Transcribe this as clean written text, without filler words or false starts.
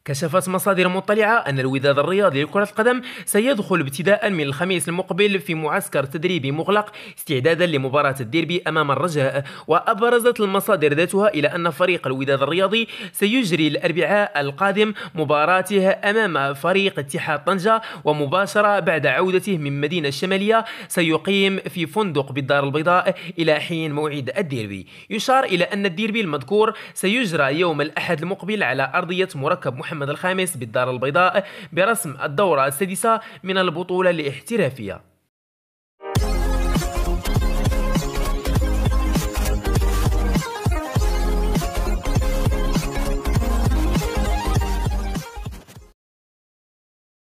كشفت مصادر مطلعة أن الوداد الرياضي لكرة القدم سيدخل ابتداء من الخميس المقبل في معسكر تدريبي مغلق استعدادا لمباراة الديربي أمام الرجاء. وأبرزت المصادر ذاتها إلى أن فريق الوداد الرياضي سيجري الأربعاء القادم مباراته أمام فريق اتحاد طنجة، ومباشرة بعد عودته من مدينة الشمالية سيقيم في فندق بالدار البيضاء إلى حين موعد الديربي. يشار إلى أن الديربي المذكور سيجرى يوم الأحد المقبل على أرضية مركب محمد الخامس بالدار البيضاء برسم الدورة السادسة من البطولة الاحترافية.